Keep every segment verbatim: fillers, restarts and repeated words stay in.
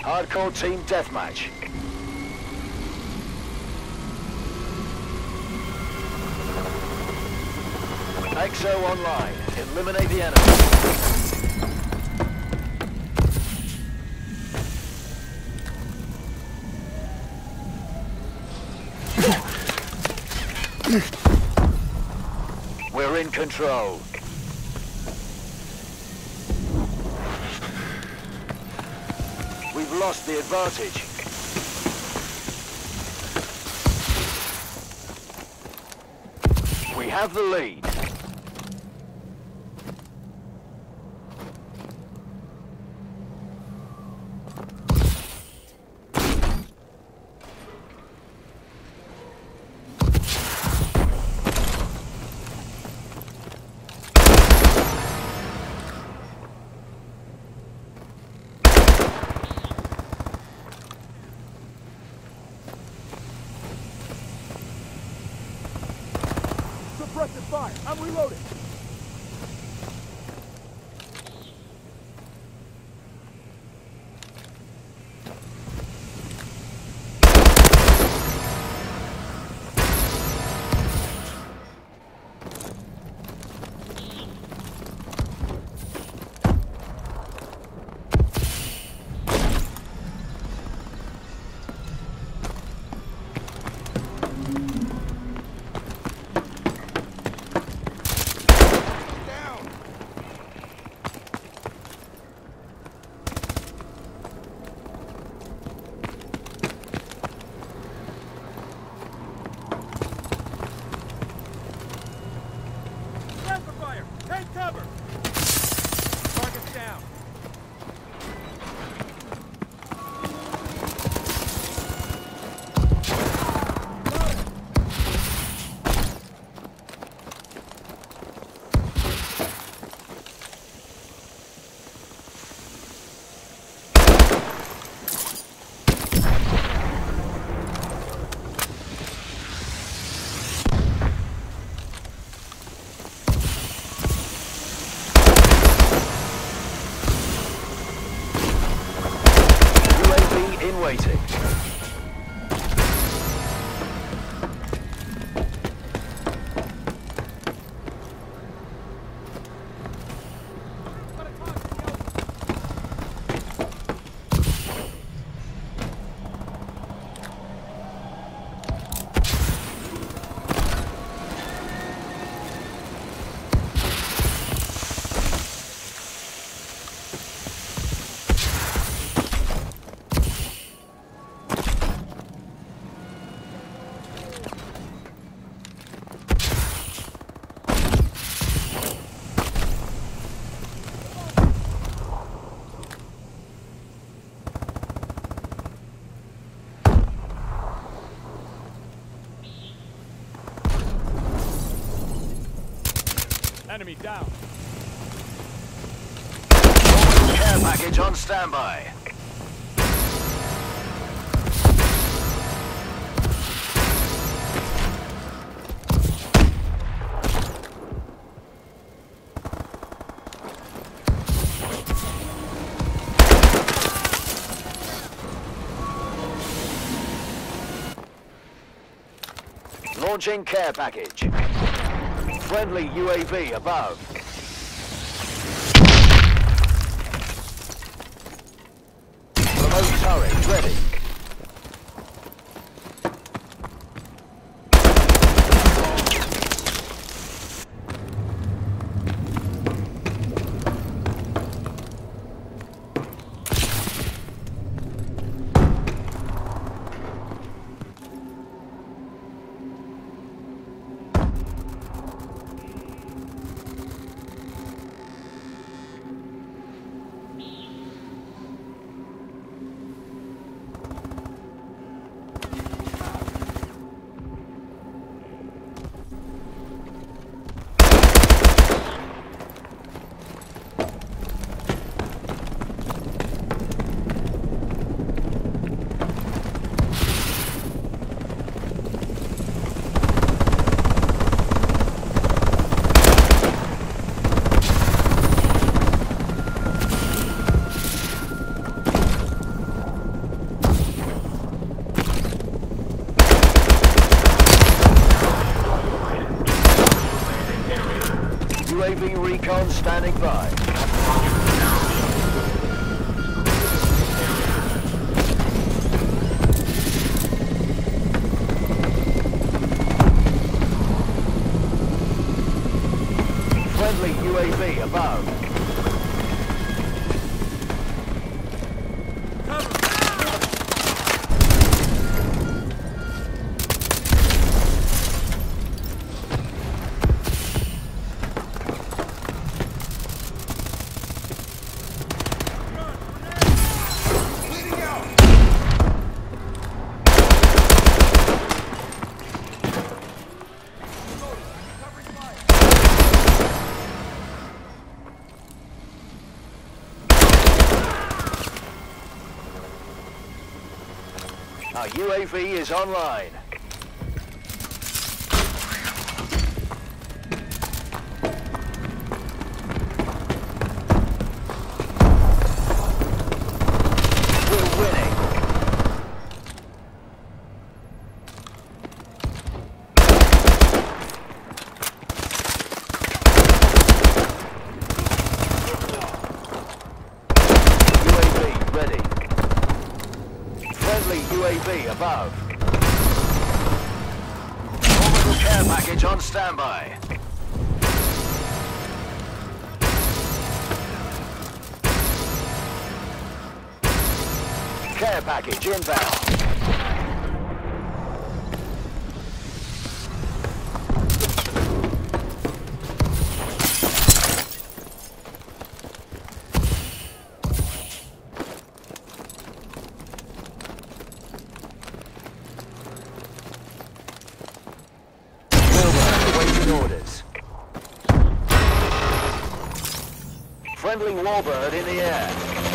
Hardcore team deathmatch. X O online. Eliminate the enemy. We're in control. We've lost the advantage. We have the lead. Suppressive fire. I'm reloading. Take cover! Target's down. In waiting. Enemy down. Care package on standby. Launching care package. Friendly U A V above. Remote turret ready. recon standing by. Friendly U A V above. Our U A V is online. We're winning. U A V ready. Friendly U A V above. Orbital care package on standby. Care package inbound. Orders. Friendly warbird in the air.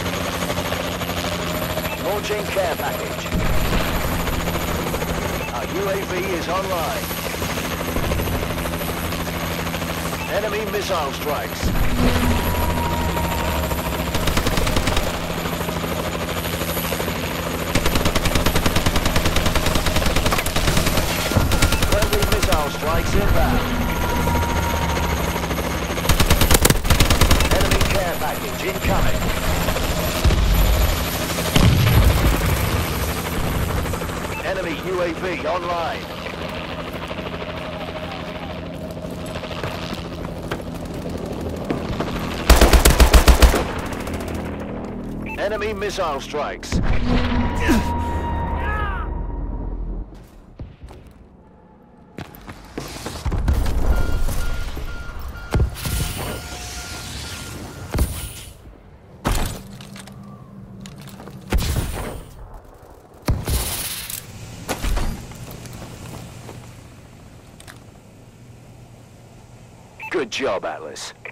Launching care package. Our U A V is online. Enemy missile strikes. Friendly missile strikes inbound. Care package incoming. Enemy U A V online. Enemy missile strikes. Good job, Atlas.